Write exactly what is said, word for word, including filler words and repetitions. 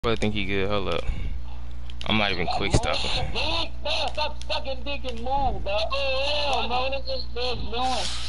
I think he good. Hold up. I might even quick stop him. Stop sucking dick and move, bro. Oh, bro, that's just doing.